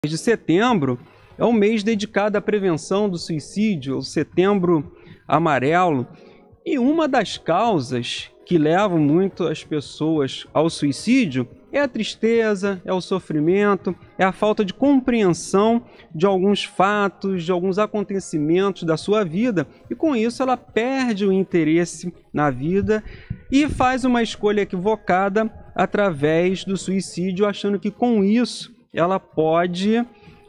mês de setembro é um mês dedicado à prevenção do suicídio, o Setembro Amarelo. E uma das causas que levam muito as pessoas ao suicídio é a tristeza, é o sofrimento, é a falta de compreensão de alguns fatos, de alguns acontecimentos da sua vida, e com isso ela perde o interesse na vida e faz uma escolha equivocada através do suicídio, achando que com isso ela pode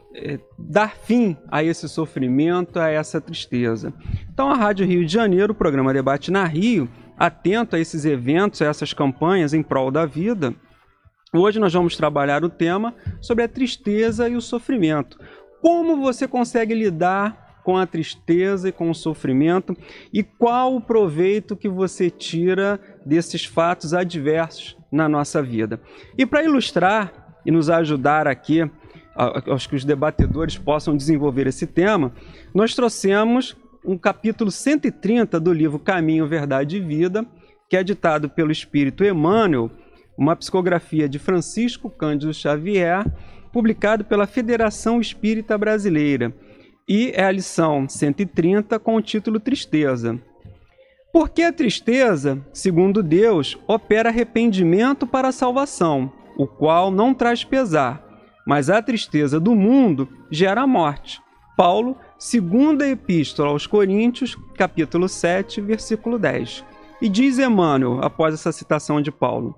dar fim a esse sofrimento, a essa tristeza. Então a Rádio Rio de Janeiro, o programa Debate na Rio, atento a esses eventos, a essas campanhas em prol da vida, hoje nós vamos trabalhar o tema sobre a tristeza e o sofrimento. Como você consegue lidar com a tristeza e com o sofrimento e qual o proveito que você tira desses fatos adversos na nossa vida. E para ilustrar e nos ajudar aqui, acho que os debatedores possam desenvolver esse tema, nós trouxemos um capítulo 130 do livro Caminho, Verdade e Vida, que é ditado pelo Espírito Emmanuel, uma psicografia de Francisco Cândido Xavier, publicado pela Federação Espírita Brasileira. E é a lição 130 com o título Tristeza. Porque a tristeza, segundo Deus, opera arrependimento para a salvação, o qual não traz pesar, mas a tristeza do mundo gera a morte. Paulo, segunda epístola aos Coríntios, capítulo 7, versículo 10. E diz Emmanuel, após essa citação de Paulo: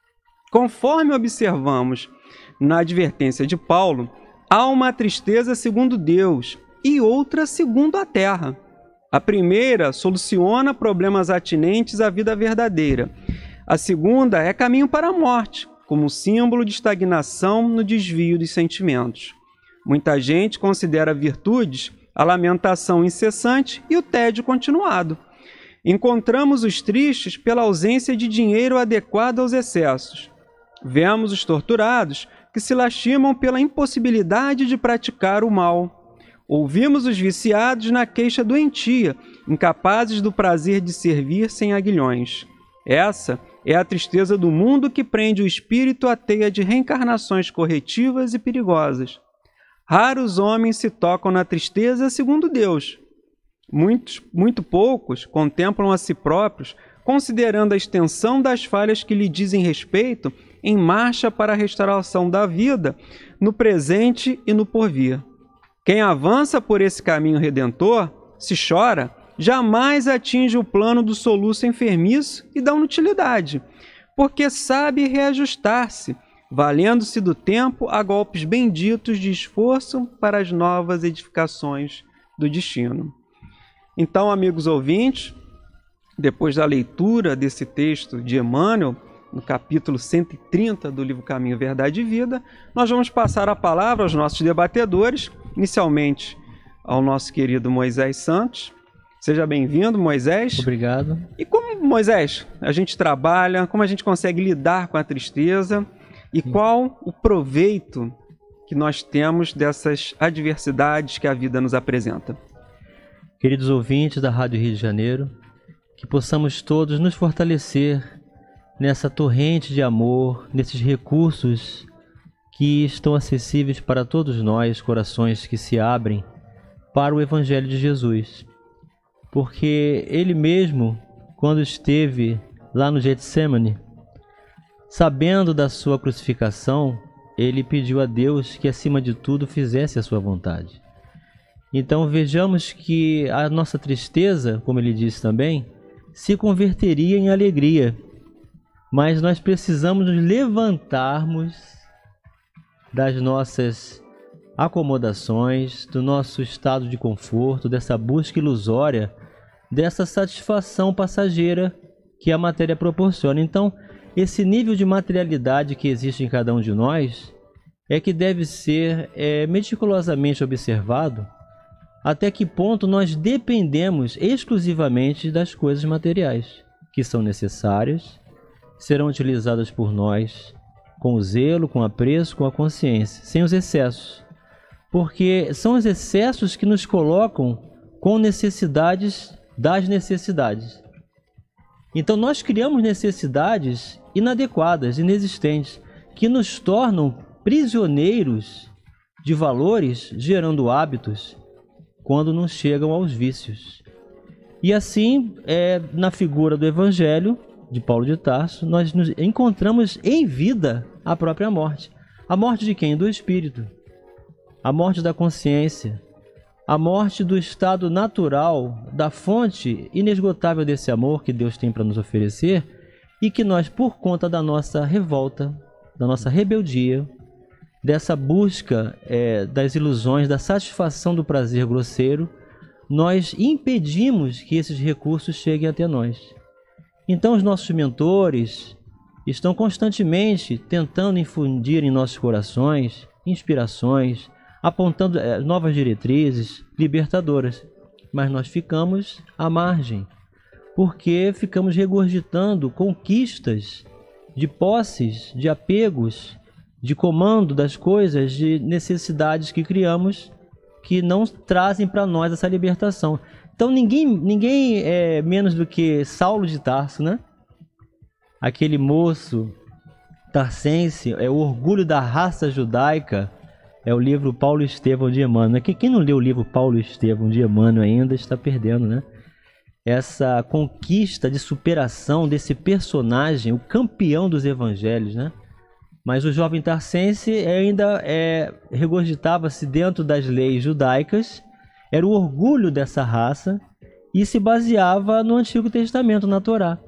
conforme observamos na advertência de Paulo, há uma tristeza segundo Deus e outra segundo a terra. A primeira soluciona problemas atinentes à vida verdadeira. A segunda é caminho para a morte, como símbolo de estagnação no desvio dos sentimentos. Muita gente considera virtudes a lamentação incessante e o tédio continuado. Encontramos os tristes pela ausência de dinheiro adequado aos excessos. Vemos os torturados que se lastimam pela impossibilidade de praticar o mal. Ouvimos os viciados na queixa doentia, incapazes do prazer de servir sem aguilhões. Essa é a tristeza do mundo que prende o espírito à teia de reencarnações corretivas e perigosas. Raros homens se tocam na tristeza segundo Deus. Muito poucos contemplam a si próprios, considerando a extensão das falhas que lhe dizem respeito em marcha para a restauração da vida, no presente e no porvir. Quem avança por esse caminho redentor, se chora, jamais atinge o plano do soluço enfermiço e da inutilidade, porque sabe reajustar-se, valendo-se do tempo a golpes benditos de esforço para as novas edificações do destino. Então, amigos ouvintes, depois da leitura desse texto de Emmanuel, no capítulo 130 do livro Caminho, Verdade e Vida, nós vamos passar a palavra aos nossos debatedores, inicialmente ao nosso querido Moisés Santos. Seja bem-vindo, Moisés. Obrigado. E como, Moisés, a gente trabalha, como a gente consegue lidar com a tristeza e qual o proveito que nós temos dessas adversidades que a vida nos apresenta? Queridos ouvintes da Rádio Rio de Janeiro, que possamos todos nos fortalecer nessa torrente de amor, nesses recursos que estão acessíveis para todos nós, corações que se abrem para o Evangelho de Jesus. Porque Ele mesmo, quando esteve lá no Getsemane, sabendo da sua crucificação, Ele pediu a Deus que, acima de tudo, fizesse a sua vontade. Então vejamos que a nossa tristeza, como Ele disse também, se converteria em alegria. Mas nós precisamos nos levantarmos das nossas acomodações, do nosso estado de conforto, dessa busca ilusória, dessa satisfação passageira que a matéria proporciona. Então, esse nível de materialidade que existe em cada um de nós é que deve ser meticulosamente observado até que ponto nós dependemos exclusivamente das coisas materiais, que são necessárias, serão utilizadas por nós com o zelo, com o apreço, com a consciência, sem os excessos. Porque são os excessos que nos colocam com necessidades das necessidades. Então nós criamos necessidades inadequadas, inexistentes, que nos tornam prisioneiros de valores, gerando hábitos, quando não chegam aos vícios. E assim, na figura do Evangelho de Paulo de Tarso, nós nos encontramos em vida a própria morte. A morte de quem? Do espírito. A morte da consciência. A morte do estado natural, da fonte inesgotável desse amor que Deus tem para nos oferecer e que nós, por conta da nossa revolta, da nossa rebeldia, dessa busca das ilusões, da satisfação do prazer grosseiro, nós impedimos que esses recursos cheguem até nós. Então os nossos mentores estão constantemente tentando infundir em nossos corações inspirações, apontando novas diretrizes libertadoras, mas nós ficamos à margem, porque ficamos regurgitando conquistas de posses, de apegos, de comando das coisas, de necessidades que criamos que não trazem para nós essa libertação. Então ninguém é menos do que Saulo de Tarso, né? Aquele moço tarsense, é o orgulho da raça judaica, é o livro Paulo Estevão de Emmanuel. Quem não leu o livro Paulo Estevão de Emmanuel ainda está perdendo, né? Essa conquista de superação desse personagem, o campeão dos evangelhos, né? Mas o jovem tarsense ainda regurgitava-se dentro das leis judaicas, era o orgulho dessa raça e se baseava no Antigo Testamento, na Torá.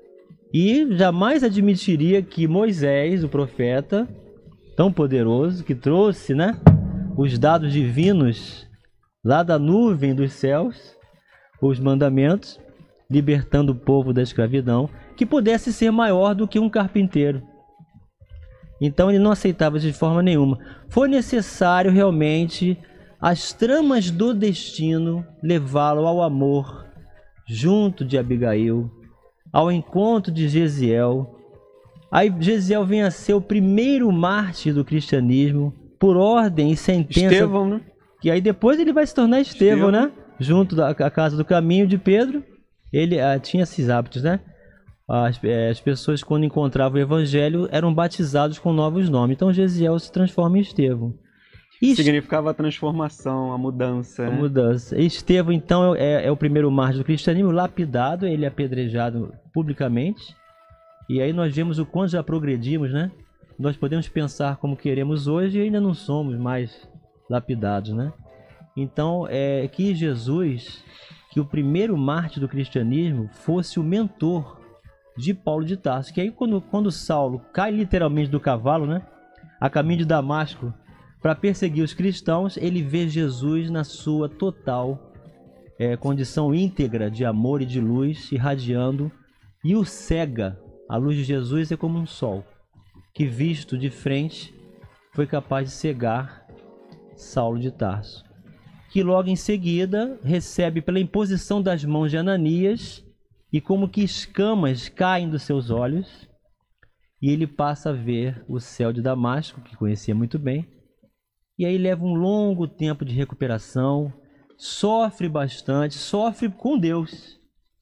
E jamais admitiria que Moisés, o profeta, tão poderoso, que trouxe, né, os dados divinos lá da nuvem dos céus, os mandamentos, libertando o povo da escravidão, que pudesse ser maior do que um carpinteiro. Então ele não aceitava de forma nenhuma. Foi necessário realmente as tramas do destino levá-lo ao amor junto de Abigail, ao encontro de Gesiel. Aí Gesiel vem a ser o primeiro mártir do cristianismo, por ordem e sentença. Estevão, né? Que aí depois ele vai se tornar Estevão, né? Junto da casa do caminho de Pedro. Ele tinha esses hábitos, né? As pessoas, quando encontravam o evangelho, eram batizados com novos nomes. Então Gesiel se transforma em Estevão. Significava a transformação, a mudança. A mudança. Estevão, então, é o primeiro mártir do cristianismo, lapidado, ele é apedrejado publicamente. E aí nós vemos o quanto já progredimos, né? Nós podemos pensar como queremos hoje e ainda não somos mais lapidados, né? Então, que Jesus, que o primeiro mártir do cristianismo, fosse o mentor de Paulo de Tarso. Que aí quando Saulo cai literalmente do cavalo, né? A caminho de Damasco, para perseguir os cristãos, ele vê Jesus na sua total condição íntegra de amor e de luz, irradiando, e o cega. A luz de Jesus é como um sol, que visto de frente, foi capaz de cegar Saulo de Tarso, que logo em seguida recebe pela imposição das mãos de Ananias, e como que escamas caem dos seus olhos, e ele passa a ver o céu de Damasco, que conhecia muito bem, e aí leva um longo tempo de recuperação, sofre bastante, sofre com Deus,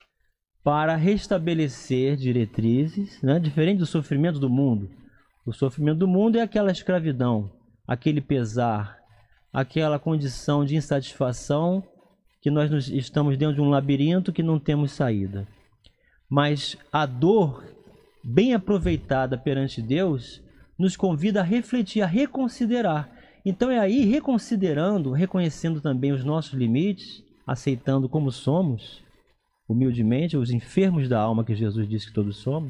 para restabelecer diretrizes, né? Diferente do sofrimento do mundo. O sofrimento do mundo é aquela escravidão, aquele pesar, aquela condição de insatisfação que nós estamos dentro de um labirinto que não temos saída. Mas a dor, bem aproveitada perante Deus, nos convida a refletir, a reconsiderar. Então é aí, reconsiderando, reconhecendo também os nossos limites, aceitando como somos, humildemente, os enfermos da alma que Jesus disse que todos somos,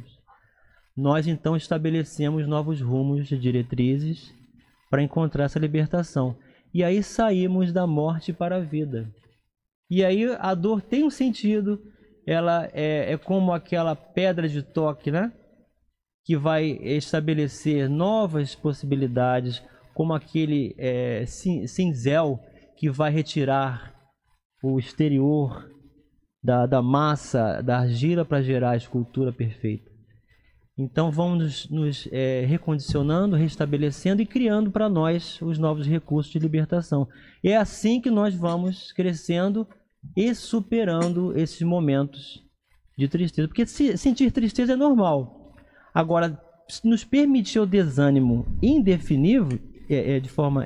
nós então estabelecemos novos rumos de diretrizes para encontrar essa libertação. E aí saímos da morte para a vida. E aí a dor tem um sentido, ela é como aquela pedra de toque, né? Que vai estabelecer novas possibilidades, como aquele cinzel que vai retirar o exterior da massa, da argila, para gerar a escultura perfeita. Então vamos nos recondicionando, restabelecendo e criando para nós os novos recursos de libertação. É assim que nós vamos crescendo e superando esses momentos de tristeza. Porque sentir tristeza é normal. Agora, nos permitir o desânimo indefinível, de forma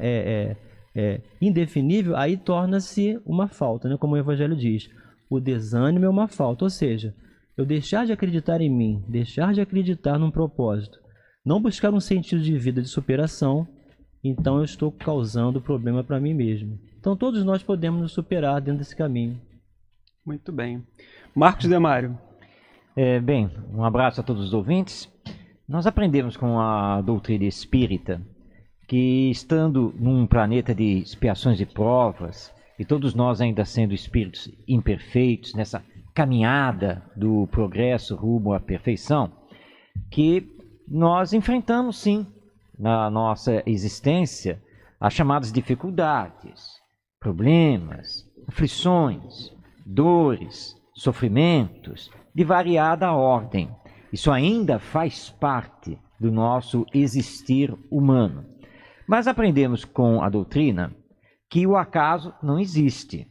indefinível, aí torna-se uma falta, né? Como o Evangelho diz. O desânimo é uma falta, ou seja, eu deixar de acreditar em mim, deixar de acreditar num propósito, não buscar um sentido de vida de superação, então eu estou causando problema para mim mesmo. Então todos nós podemos nos superar dentro desse caminho. Muito bem. Marcos Demário. Bem, um abraço a todos os ouvintes. Nós aprendemos com a doutrina espírita que, estando num planeta de expiações e provas, e todos nós ainda sendo espíritos imperfeitos, nessa caminhada do progresso rumo à perfeição, que nós enfrentamos sim, na nossa existência, as chamadas dificuldades, problemas, aflições, dores, sofrimentos, de variada ordem. Isso ainda faz parte do nosso existir humano. Mas aprendemos com a doutrina que o acaso não existe.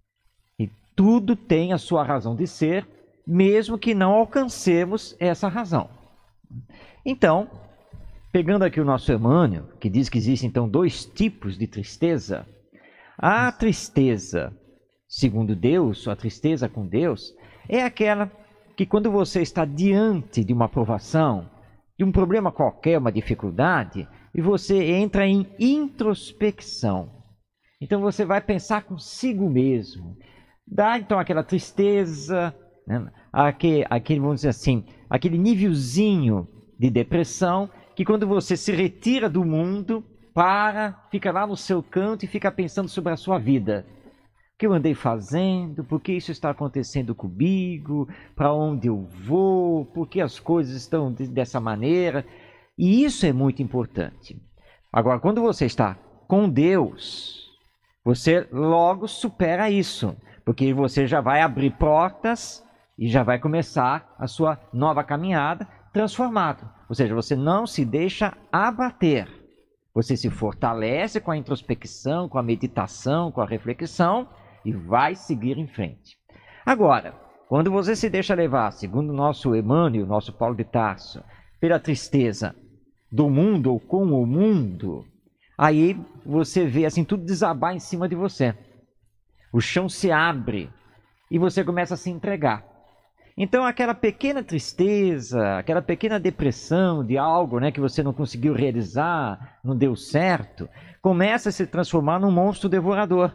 E tudo tem a sua razão de ser, mesmo que não alcancemos essa razão. Então, pegando aqui o nosso Emmanuel, que diz que existem então 2 tipos de tristeza. A tristeza, segundo Deus, a tristeza com Deus, é aquela que quando você está diante de uma provação, de um problema qualquer, uma dificuldade, e você entra em introspecção. Então você vai pensar consigo mesmo. Dá então aquela tristeza, né? Aquele, vamos dizer assim, aquele nívelzinho de depressão, que quando você se retira do mundo, fica lá no seu canto e fica pensando sobre a sua vida. O que eu andei fazendo? Por que isso está acontecendo comigo? Para onde eu vou? Por que as coisas estão dessa maneira? E isso é muito importante. Agora, quando você está com Deus, você logo supera isso, porque você já vai abrir portas e já vai começar a sua nova caminhada transformado. Ou seja, você não se deixa abater. Você se fortalece com a introspecção, com a meditação, com a reflexão, e vai seguir em frente. Agora, quando você se deixa levar, segundo o nosso Emmanuel, o nosso Paulo de Tarso, pela tristeza do mundo ou com o mundo, aí você vê assim tudo desabar em cima de você. O chão se abre e você começa a se entregar. Então aquela pequena tristeza, aquela pequena depressão de algo, né, que você não conseguiu realizar, não deu certo, começa a se transformar num monstro devorador.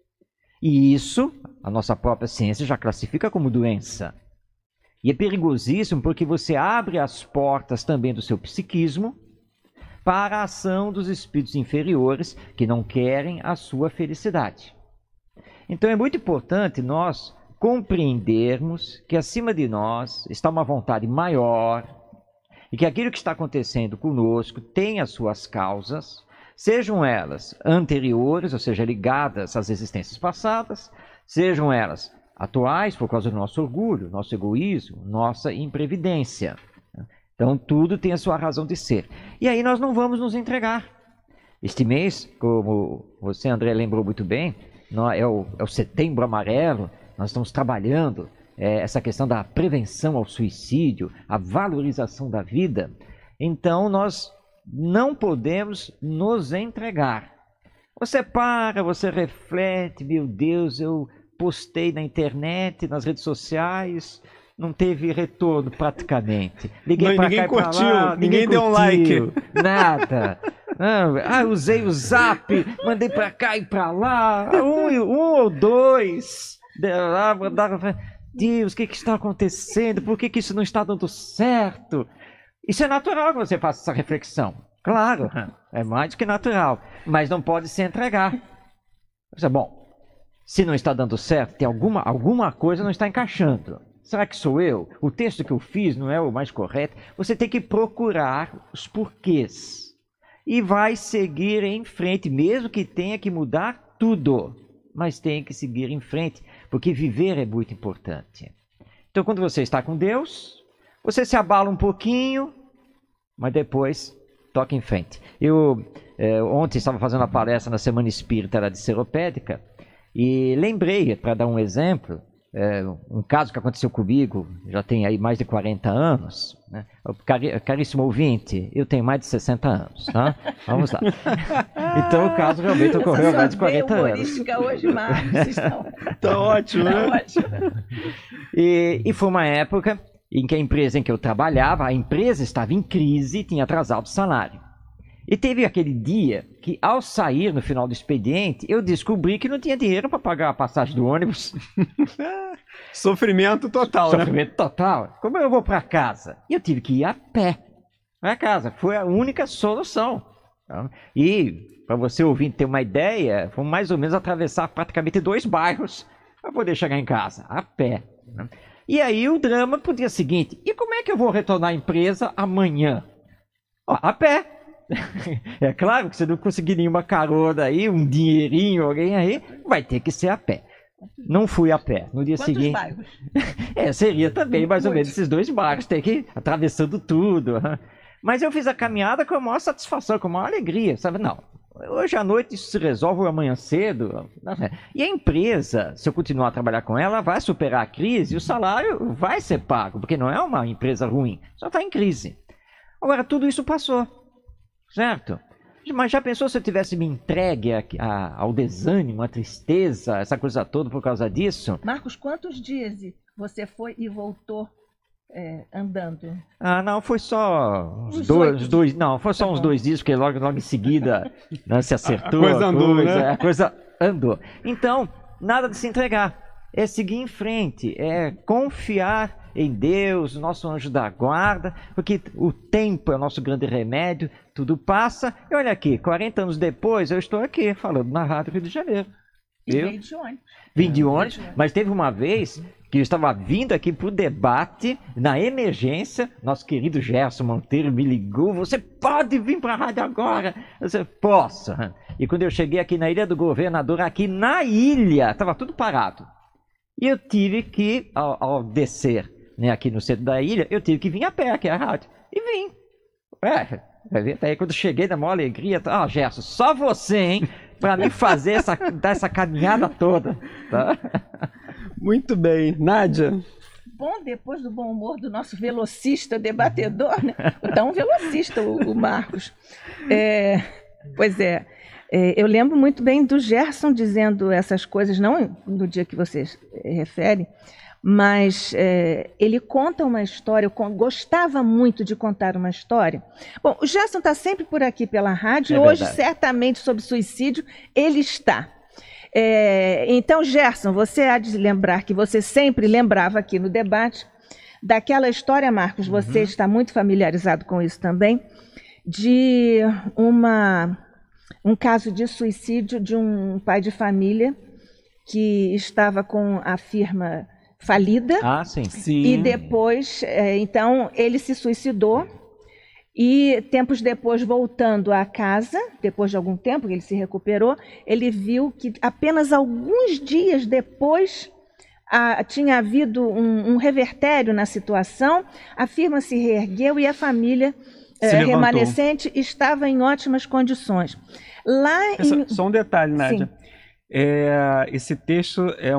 E isso, a nossa própria ciência já classifica como doença. E é perigosíssimo porque você abre as portas também do seu psiquismo para a ação dos espíritos inferiores que não querem a sua felicidade. Então é muito importante nós compreendermos que acima de nós está uma vontade maior e que aquilo que está acontecendo conosco tem as suas causas, sejam elas anteriores, ou seja, ligadas às existências passadas, sejam elas atuais por causa do nosso orgulho, nosso egoísmo, nossa imprevidência. Então tudo tem a sua razão de ser. E aí nós não vamos nos entregar. Este mês, como você, André, lembrou muito bem, é o Setembro Amarelo. Nós estamos trabalhando essa questão da prevenção ao suicídio, a valorização da vida. Então nós não podemos nos entregar. Você para, você reflete, meu Deus, eu postei na internet, nas redes sociais, não teve retorno praticamente. Liguei para cá e para lá, ninguém deu um like. Nada. Usei o Zap, mandei para cá e para lá, um ou dois. Deus, o que está acontecendo? Por que isso não está dando certo? Isso é natural que você faça essa reflexão. Claro, é mais do que natural. Mas não pode se entregar. Bom, se não está dando certo, tem alguma coisa não está encaixando. Será que sou eu? O texto que eu fiz não é o mais correto? Você tem que procurar os porquês. E vai seguir em frente, mesmo que tenha que mudar tudo. Mas tem que seguir em frente, porque viver é muito importante. Então, quando você está com Deus, você se abala um pouquinho, mas depois toca em frente. Eu ontem estava fazendo uma palestra na Semana Espírita de Seropédica e lembrei, para dar um exemplo, um caso que aconteceu comigo, já tem aí mais de 40 anos, né? Caríssimo ouvinte, eu tenho mais de 60 anos, tá? Vamos lá. Então o caso realmente ocorreu há mais de 40 anos. Hoje, Marcos, Tá ótimo, né? tá ótimo. E foi uma época em que a empresa em que eu trabalhava, a empresa estava em crise e tinha atrasado o salário. E teve aquele dia que, ao sair no final do expediente, eu descobri que não tinha dinheiro para pagar a passagem do ônibus. Sofrimento total, né? Sofrimento total. Como eu vou para casa? E eu tive que ir a pé para casa. Foi a única solução. E, para você ouvir ter uma ideia, foi mais ou menos atravessar praticamente 2 bairros para poder chegar em casa, a pé. E aí o drama pro dia seguinte. E como é que eu vou retornar à empresa amanhã? A pé. É claro que você não conseguir nenhuma carona aí, um dinheirinho, alguém aí, vai ter que ser a pé. Não fui a pé. No dia seguinte. Bairros? Seria também mais ou menos esses 2 bairros, ter que ir atravessando tudo. Mas eu fiz a caminhada com a maior satisfação, com a maior alegria, sabe? Não, hoje à noite isso se resolve, amanhã cedo. E a empresa, se eu continuar a trabalhar com ela, vai superar a crise e o salário vai ser pago, porque não é uma empresa ruim, só está em crise. Agora, tudo isso passou. Certo? Mas já pensou se eu tivesse me entregue ao desânimo, à tristeza, essa coisa toda por causa disso? Marcos, quantos dias você foi e voltou andando? Não, foi só uns dois. Não, foi só uns 2 dias, porque logo em seguida, né, se acertou. A coisa andou, né? A coisa andou. Então, nada de se entregar. É seguir em frente, é confiar em Deus, nosso anjo da guarda, porque o tempo é o nosso grande remédio, tudo passa. E olha aqui, 40 anos depois, eu estou aqui falando na Rádio Rio de Janeiro. Veio de ônibus. Vim de ônibus, mas teve uma vez que eu estava vindo aqui para o debate, na emergência, nosso querido Gerson Monteiro me ligou, você pode vir para a rádio agora? Eu disse, posso. E quando eu cheguei aqui na Ilha do Governador, aqui na ilha, estava tudo parado. E eu tive que, ao descer, né, aqui no centro da ilha, eu tive que vir a pé aqui a rádio. E vim. Aí quando cheguei, da maior alegria, Gerson, só você, hein, para me fazer dar essa caminhada toda. Tá? Muito bem. Nádia? Bom, depois do bom humor do nosso velocista debatedor, né? Então, um velocista, o Marcos. Pois é. Eu lembro muito bem do Gerson dizendo essas coisas, não no dia que vocês referem, mas ele conta uma história, eu gostava muito de contar uma história. Bom, o Gerson está sempre por aqui pela rádio, e hoje, certamente, sobre suicídio, ele está. Então, Gerson, você há de lembrar que você sempre lembrava aqui no debate daquela história, Marcos, você está muito familiarizado com isso também, de um caso de suicídio de um pai de família que estava com a firma falida. Sim. E depois, então, ele se suicidou e tempos depois, voltando à casa, depois de algum tempo que ele se recuperou, ele viu que apenas alguns dias depois tinha havido um revertério na situação, a firma se reergueu e a família remanescente estava em ótimas condições. Só um detalhe, Nádia. Esse texto é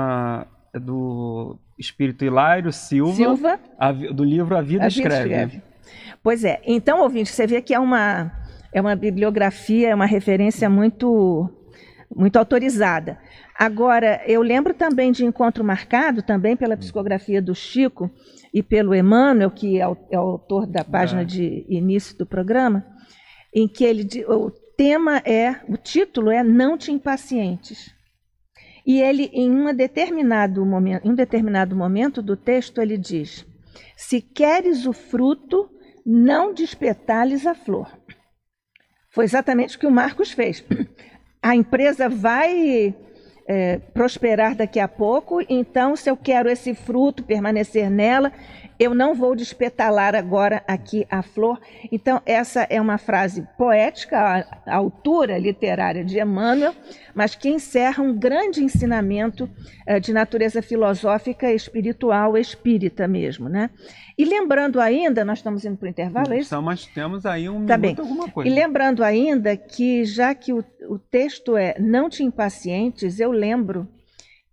do espírito Hilário Silva. Do livro A Vida Escreve. Pois é. Então, ouvinte, você vê que é uma bibliografia, é uma referência muito, muito autorizada. Agora, eu lembro também de Encontro Marcado, também pela psicografia do Chico e pelo Emmanuel, que é o autor da página de início do programa, em que o título é Não Te Impacientes. E ele, em um determinado momento do texto, ele diz: se queres o fruto, não despetales a flor. Foi exatamente o que o Marcos fez. A empresa vai prosperar daqui a pouco, então, se eu quero esse fruto, permanecer nela, eu não vou despetalar agora aqui a flor. Então, essa é uma frase poética, a altura literária de Emmanuel, mas que encerra um grande ensinamento de natureza filosófica, espiritual, espírita mesmo, né? E lembrando ainda, nós estamos indo para o intervalo, é isso? Mas temos aí alguma coisa. E lembrando ainda que, já que o texto é Não te impacientes, eu lembro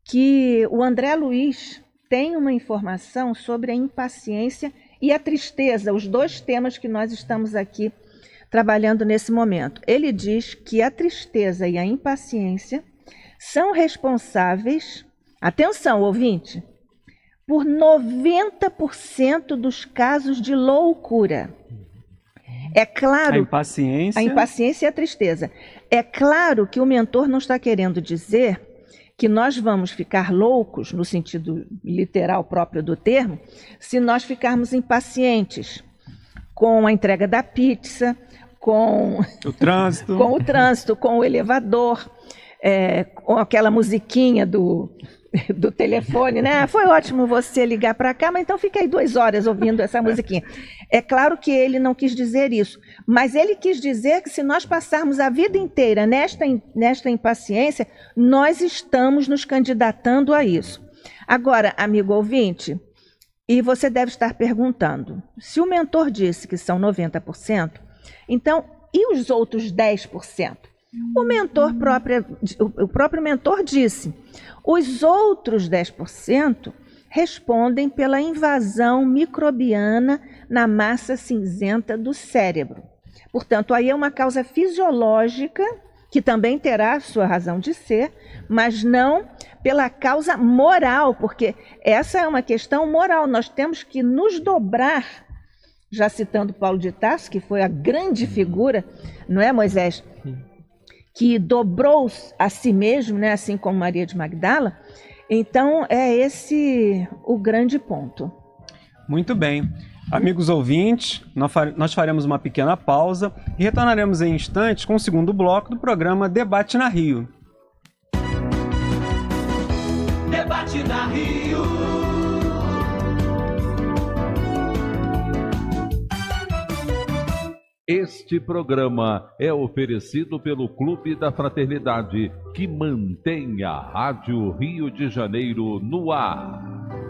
que o André Luiz tem uma informação sobre a impaciência e a tristeza, os dois temas que nós estamos aqui trabalhando nesse momento. Ele diz que a tristeza e a impaciência são responsáveis, atenção, ouvinte, por 90% dos casos de loucura. É claro, a impaciência e a tristeza. É claro que o mentor não está querendo dizer que nós vamos ficar loucos, no sentido literal próprio do termo, se nós ficarmos impacientes com a entrega da pizza, com o trânsito, com o elevador, com aquela musiquinha do telefone, né? Foi ótimo você ligar para cá, mas então fica aí 2 horas ouvindo essa musiquinha. É claro que ele não quis dizer isso, mas ele quis dizer que se nós passarmos a vida inteira nesta impaciência, nós estamos nos candidatando a isso. Agora, amigo ouvinte, e você deve estar perguntando, se o mentor disse que são 90%, então, e os outros 10%? O próprio mentor disse, os outros 10% respondem pela invasão microbiana na massa cinzenta do cérebro. Portanto, aí é uma causa fisiológica, que também terá sua razão de ser, mas não pela causa moral, porque essa é uma questão moral. Nós temos que nos dobrar, já citando Paulo de Tarso, que foi a grande figura, não é, Moisés? Que dobrou a si mesmo, né, assim como Maria de Magdala. Então, é esse o grande ponto. Muito bem. Amigos ouvintes, nós faremos uma pequena pausa e retornaremos em instantes com o segundo bloco do programa Debate na Rio. Debate na Rio. Este programa é oferecido pelo Clube da Fraternidade, que mantém a Rádio Rio de Janeiro no ar.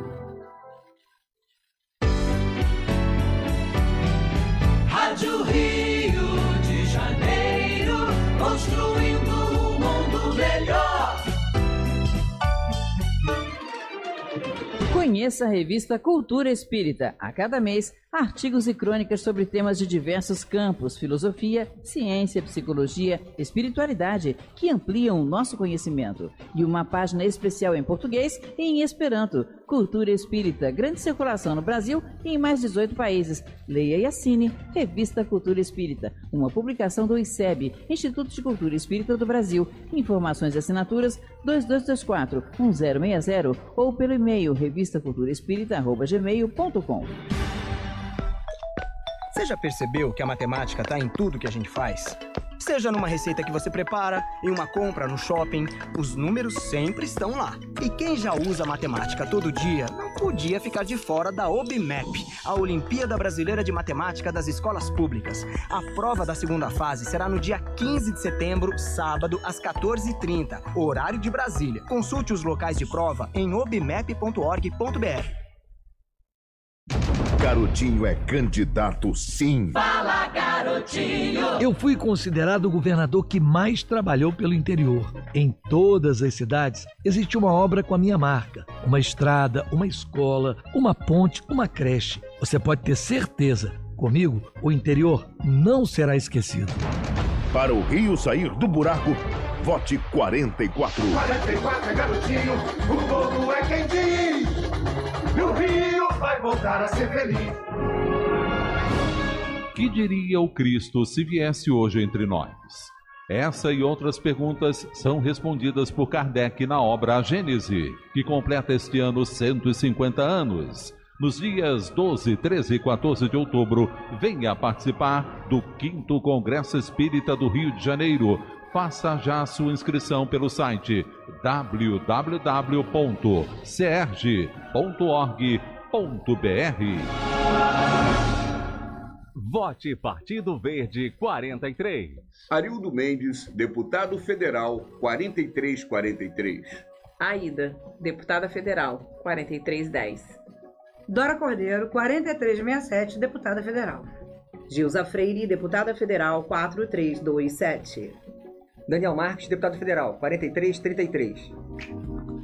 Rádio Rio de Janeiro, construindo um mundo melhor. Conheça a revista Cultura Espírita. A cada mês, artigos e crônicas sobre temas de diversos campos, filosofia, ciência, psicologia, espiritualidade, que ampliam o nosso conhecimento. E uma página especial em português e em Esperanto. Cultura Espírita, grande circulação no Brasil e em mais 18 países. Leia e assine Revista Cultura Espírita, uma publicação do ICEB, Instituto de Cultura Espírita do Brasil. Informações e assinaturas 2224-1060 ou pelo e-mail revistaculturaespírita@gmail.com. Você já percebeu que a matemática está em tudo que a gente faz? Seja numa receita que você prepara, em uma compra no shopping, os números sempre estão lá. E quem já usa matemática todo dia não podia ficar de fora da OBMAP, a Olimpíada Brasileira de Matemática das Escolas Públicas. A prova da segunda fase será no dia 15 de setembro, sábado, às 14h30, horário de Brasília. Consulte os locais de prova em obmap.org.br. Garotinho é candidato, sim. Fala, garotinho! Eu fui considerado o governador que mais trabalhou pelo interior. Em todas as cidades, existe uma obra com a minha marca. Uma estrada, uma escola, uma ponte, uma creche. Você pode ter certeza, comigo, o interior não será esquecido. Para o Rio sair do buraco, vote 44. 44 é garotinho, o povo é quem diz. E o Rio vai voltar a ser feliz. Que diria o Cristo se viesse hoje entre nós? Essa e outras perguntas são respondidas por Kardec na obra A Gênese, que completa este ano 150 anos. Nos dias 12, 13 e 14 de outubro, venha participar do 5º Congresso Espírita do Rio de Janeiro. Faça já a sua inscrição pelo site www.cerg.org.br. Vote Partido Verde 43. Arildo Mendes, deputado federal 4343. Aida, deputada federal 4310. Dora Cordeiro 4367, deputada federal. Gilza Freire, deputada federal 4327. Daniel Marques, deputado federal 4333.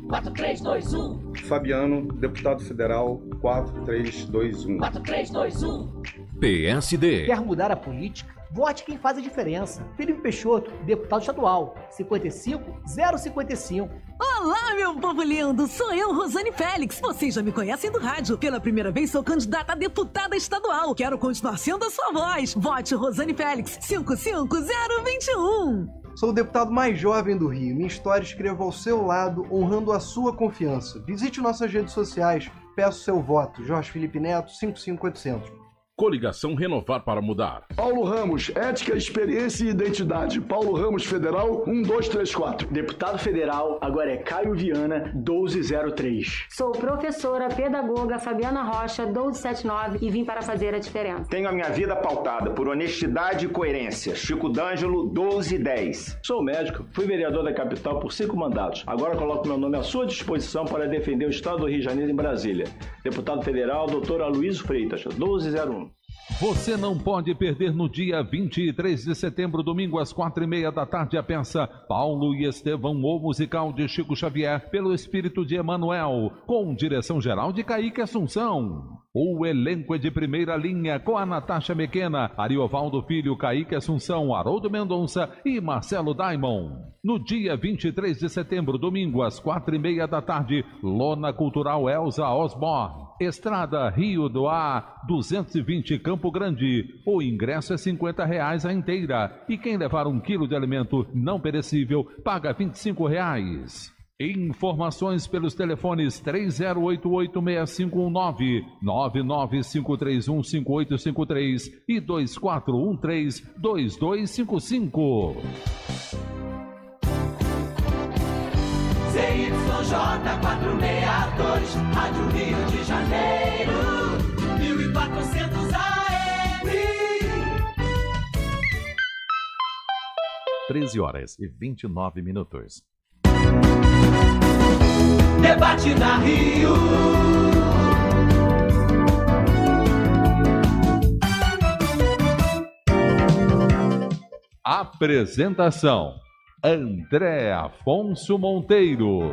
4321. Fabiano, deputado federal, 4321. 4321. PSD. Quer mudar a política? Vote quem faz a diferença. Felipe Peixoto, deputado estadual, 55055. Olá, meu povo lindo! Sou eu, Rosane Félix. Vocês já me conhecem do rádio. Pela primeira vez sou candidata a deputada estadual. Quero continuar sendo a sua voz. Vote Rosane Félix, 55021. Sou o deputado mais jovem do Rio. Minha história escrevo ao seu lado, honrando a sua confiança. Visite nossas redes sociais. Peço seu voto. Jorge Felipe Neto, 55800. Coligação Renovar para Mudar. Paulo Ramos, Ética, Experiência e Identidade. Paulo Ramos Federal, 1234. Deputado Federal, agora é Caio Viana, 1203. Sou professora, pedagoga Fabiana Rocha, 1279 e vim para fazer a diferença. Tenho a minha vida pautada por honestidade e coerência. Chico D'Angelo, 1210. Sou médico, fui vereador da capital por 5 mandatos. Agora coloco meu nome à sua disposição para defender o Estado do Rio de Janeiro em Brasília. Deputado Federal, Dr. Aloysio Freitas, 1201. Você não pode perder no dia 23 de setembro, domingo, às 4h30 da tarde, a peça Paulo e Estevão, o musical de Chico Xavier, pelo espírito de Emmanuel, com direção geral de Kaique Assunção. O elenco é de primeira linha, com a Natasha Mequena, Ariovaldo Filho, Kaique Assunção, Haroldo Mendonça e Marcelo Daimon. No dia 23 de setembro, domingo, às 4h30 da tarde, Lona Cultural Elza Osborne. Estrada Rio do Ar, 220 Campo Grande. O ingresso é R$50 a inteira. E quem levar 1 quilo de alimento não perecível paga R$25. Informações pelos telefones 3088-6519, 99531-5853 e 2413-2255. ZYJ 462, Rádio Rio de Janeiro, 1400 AM. 13h29. Debate na Rio. Apresentação: André Afonso Monteiro.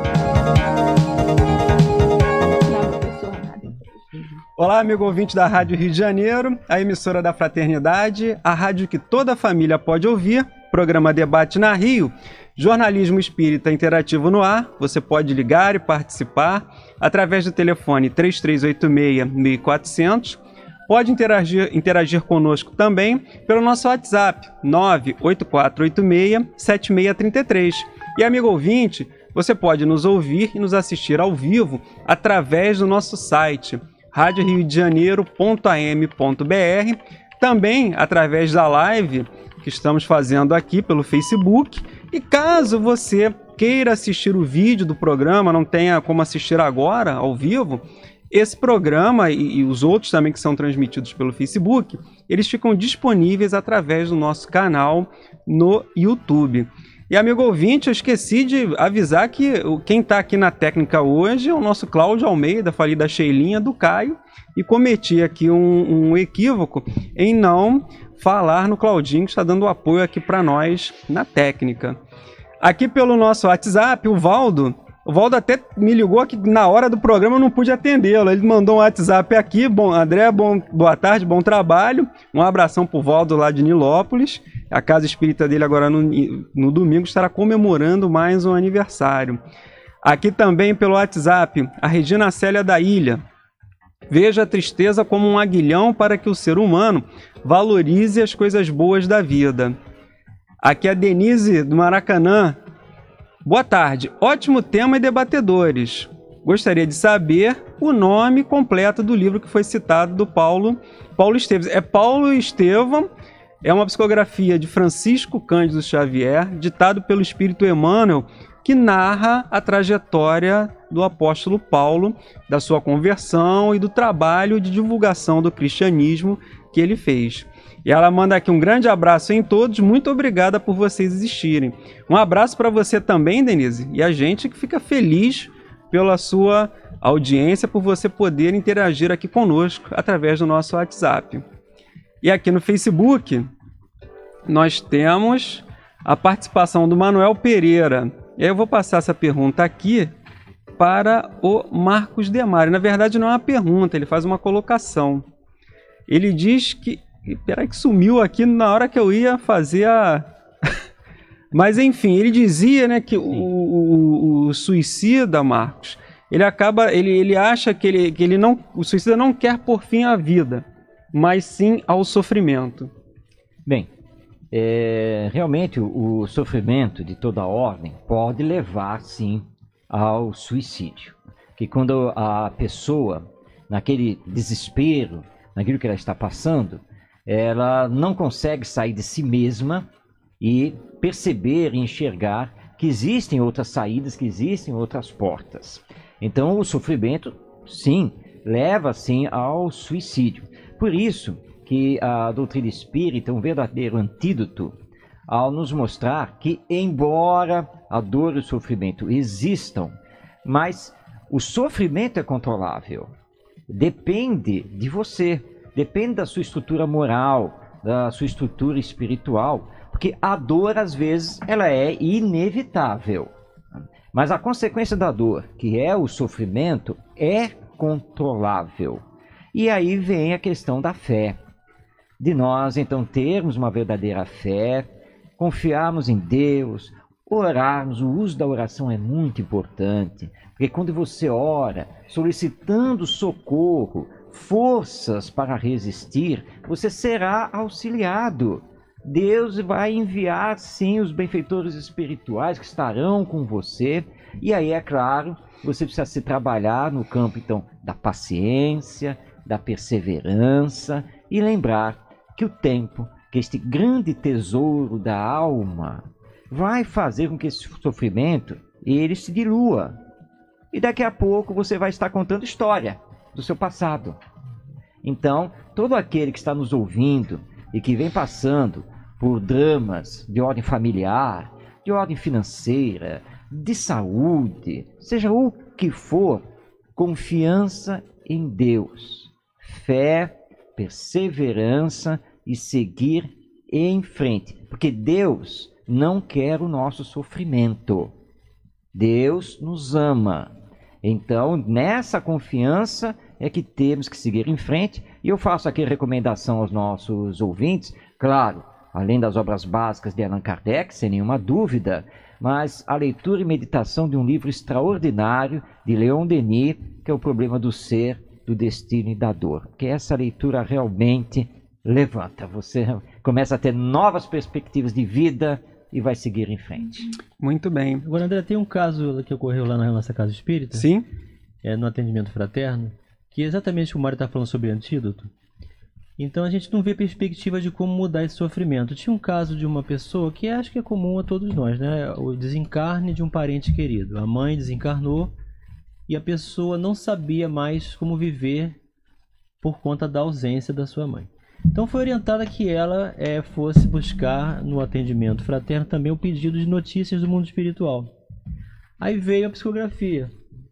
Olá, amigo ouvinte da Rádio Rio de Janeiro, a emissora da Fraternidade, a rádio que toda a família pode ouvir, programa Debate na Rio, jornalismo espírita interativo no ar. Você pode ligar e participar através do telefone 3386-1400. Pode interagir conosco também pelo nosso WhatsApp 98486-7633. E, amigo ouvinte, você pode nos ouvir e nos assistir ao vivo através do nosso site radioriodejaneiro.am.br, também através da live que estamos fazendo aqui pelo Facebook. E caso você queira assistir o vídeo do programa, não tenha como assistir agora ao vivo, esse programa e os outros também que são transmitidos pelo Facebook, eles ficam disponíveis através do nosso canal no YouTube. E, amigo ouvinte, eu esqueci de avisar que quem está aqui na técnica hoje é o nosso Cláudio Almeida, falei da Sheilinha, do Caio, e cometi aqui um equívoco em não falar no Claudinho, que está dando apoio aqui para nós na técnica. Aqui pelo nosso WhatsApp, o Valdo até me ligou aqui na hora do programa, eu não pude atendê-lo. Ele mandou um WhatsApp aqui. André, boa tarde, bom trabalho. Um abração pro Valdo lá de Nilópolis. A casa espírita dele agora no domingo estará comemorando mais um aniversário. Aqui também pelo WhatsApp, a Regina Célia da Ilha. Veja a tristeza como um aguilhão para que o ser humano valorize as coisas boas da vida. Aqui a Denise do Maracanã. Boa tarde, ótimo tema e debatedores. Gostaria de saber o nome completo do livro que foi citado do Paulo Esteves. É Paulo e Estevão, é uma psicografia de Francisco Cândido Xavier, ditado pelo Espírito Emmanuel, que narra a trajetória do apóstolo Paulo, da sua conversão e do trabalho de divulgação do cristianismo que ele fez. E ela manda aqui um grande abraço em todos, muito obrigada por vocês existirem. Um abraço para você também, Denise, e a gente que fica feliz pela sua audiência, por você poder interagir aqui conosco através do nosso WhatsApp. E aqui no Facebook, nós temos a participação do Manuel Pereira. E aí eu vou passar essa pergunta aqui para o Marcos Demário. Na verdade, não é uma pergunta, ele faz uma colocação. Ele diz que... Peraí que sumiu aqui na hora que eu ia fazer a... Mas, enfim, ele dizia, né, que o suicida, Marcos, ele acha que ele não... O suicida não quer pôr fim à vida, mas sim ao sofrimento. Bem, realmente o sofrimento de toda ordem pode levar, sim, ao suicídio. Que quando a pessoa, naquele desespero, naquilo que ela está passando, ela não consegue sair de si mesma e perceber e enxergar que existem outras saídas, que existem outras portas. Então o sofrimento, sim, leva, sim, ao suicídio. Por isso que a doutrina espírita é um verdadeiro antídoto ao nos mostrar que, embora a dor e o sofrimento existam, mas o sofrimento é controlável. Depende de você, depende da sua estrutura moral, da sua estrutura espiritual, porque a dor, às vezes, ela é inevitável. Mas a consequência da dor, que é o sofrimento, é controlável. E aí vem a questão da fé. De nós, então, termos uma verdadeira fé, confiarmos em Deus, orarmos. O uso da oração é muito importante, porque quando você ora, solicitando socorro, forças para resistir, você será auxiliado. Deus vai enviar, sim, os benfeitores espirituais que estarão com você. E aí, é claro, você precisa se trabalhar no campo, então, da paciência, da perseverança e lembrar que o tempo, que este grande tesouro da alma, vai fazer com que esse sofrimento ele se dilua. E daqui a pouco você vai estar contando história do seu passado. Então, todo aquele que está nos ouvindo e que vem passando por dramas de ordem familiar, de ordem financeira, de saúde, seja o que for, confiança em Deus, fé, perseverança e seguir em frente, porque Deus não quer o nosso sofrimento. Deus nos ama. Então, nessa confiança é que temos que seguir em frente. E eu faço aqui a recomendação aos nossos ouvintes, claro, além das obras básicas de Allan Kardec, sem nenhuma dúvida, mas a leitura e meditação de um livro extraordinário de Leon Denis, que é O Problema do Ser, do Destino e da Dor. Porque essa leitura realmente levanta. Você começa a ter novas perspectivas de vida e vai seguir em frente. Muito bem. Agora, André, tem um caso que ocorreu lá na nossa casa espírita. Sim. No atendimento fraterno, que é exatamente o que o Mário está falando sobre antídoto. Então a gente não vê perspectiva de como mudar esse sofrimento. Tinha um caso de uma pessoa que acho que é comum a todos nós, né? O desencarne de um parente querido. A mãe desencarnou e a pessoa não sabia mais como viver por conta da ausência da sua mãe. Então foi orientada que ela fosse buscar no atendimento fraterno também o pedido de notícias do mundo espiritual. Aí veio a psicografia.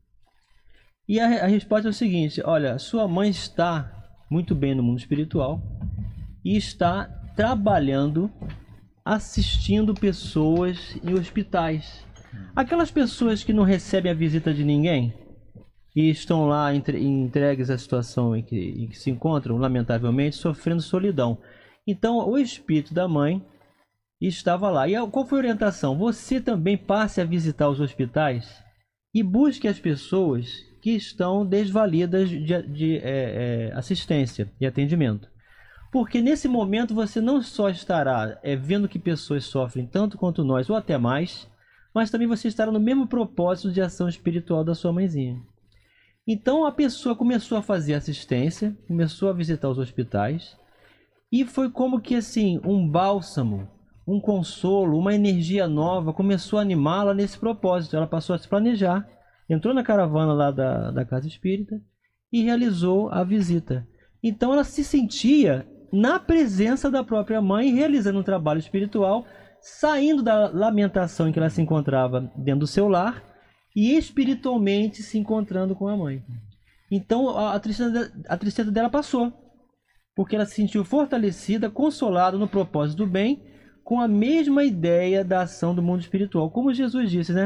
E a resposta é o seguinte: olha, sua mãe está muito bem no mundo espiritual e está trabalhando, assistindo pessoas em hospitais. Aquelas pessoas que não recebem a visita de ninguém e estão lá entregues à situação em que se encontram, lamentavelmente, sofrendo solidão. Então, o espírito da mãe estava lá. E qual foi a orientação? Você também passe a visitar os hospitais e busque as pessoas que estão desvalidas de assistência e atendimento. Porque nesse momento você não só estará vendo que pessoas sofrem tanto quanto nós, ou até mais, mas também você estará no mesmo propósito de ação espiritual da sua mãezinha. Então a pessoa começou a fazer assistência, começou a visitar os hospitais, e foi como que assim, um bálsamo, um consolo, uma energia nova começou a animá-la nesse propósito. Ela passou a se planejar, entrou na caravana lá da casa espírita e realizou a visita. Então ela se sentia na presença da própria mãe, realizando um trabalho espiritual, saindo da lamentação em que ela se encontrava dentro do seu lar e espiritualmente se encontrando com a mãe. Então a tristeza dela passou, porque ela se sentiu fortalecida, consolada no propósito do bem, com a mesma ideia da ação do mundo espiritual. Como Jesus disse, né?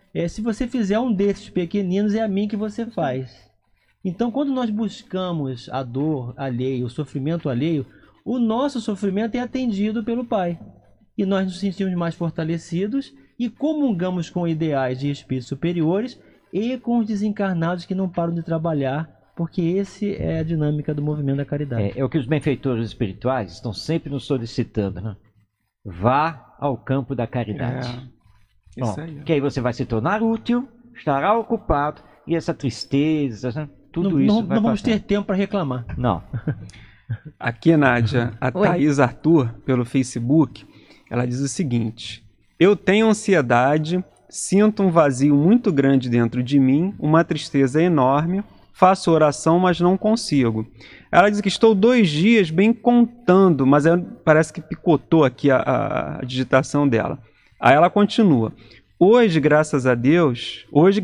se você fizer um desses pequeninos, é a mim que você faz. Então, quando nós buscamos a dor alheia, o sofrimento alheio, o nosso sofrimento é atendido pelo Pai. E nós nos sentimos mais fortalecidos e comungamos com ideais de espíritos superiores e com os desencarnados que não param de trabalhar, porque esse é a dinâmica do movimento da caridade. É o que os benfeitores espirituais estão sempre nos solicitando, né? Vá ao campo da caridade. Isso aí. Que aí você vai se tornar útil, estará ocupado, e essa tristeza, né? Tudo isso vai não vamos passar. ter tempo para reclamar. Não. Aqui, Nádia, a Oi. Thaís Arthur, pelo Facebook, ela diz o seguinte: eu tenho ansiedade, sinto um vazio muito grande dentro de mim, uma tristeza enorme, faço oração, mas não consigo. Ela diz que estou 2 dias bem contando, mas parece que picotou aqui a digitação dela. Aí ela continua: hoje, graças a Deus,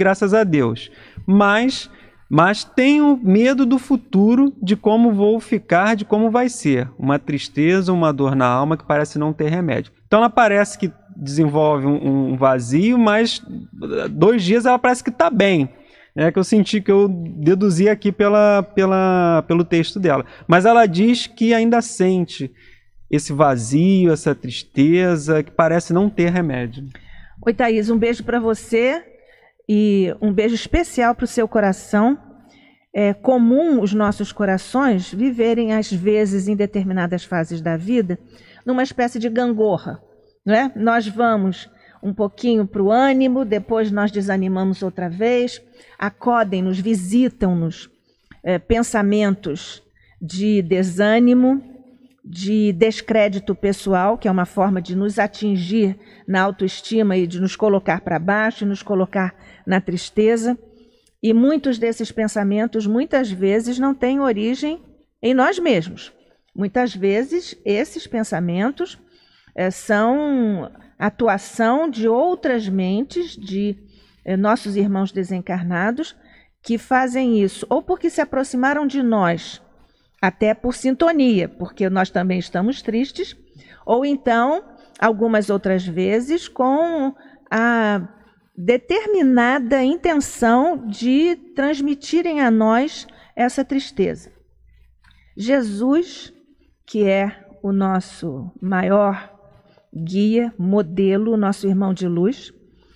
mas tenho medo do futuro, de como vou ficar, de como vai ser. Uma tristeza, uma dor na alma que parece não ter remédio. Então ela parece que desenvolve um vazio, mas 2 dias ela parece que está bem. É que eu senti, que eu deduzi aqui pelo texto dela. Mas ela diz que ainda sente esse vazio, essa tristeza, que parece não ter remédio. Oi, Thaís, um beijo para você e um beijo especial para o seu coração. É comum os nossos corações viverem, às vezes, em determinadas fases da vida, numa espécie de gangorra, não é? Nós vamos um pouquinho para o ânimo, depois nós desanimamos outra vez, acodem-nos, visitam-nos pensamentos de desânimo, de descrédito pessoal, que é uma forma de nos atingir na autoestima e de nos colocar para baixo, e nos colocar na tristeza. E muitos desses pensamentos, muitas vezes, não têm origem em nós mesmos. Muitas vezes, esses pensamentos são atuação de outras mentes, de nossos irmãos desencarnados, que fazem isso, ou porque se aproximaram de nós, até por sintonia, porque nós também estamos tristes, ou então, algumas outras vezes, com a determinada intenção de transmitirem a nós essa tristeza. Jesus, que é o nosso maior guia, modelo, nosso irmão de luz,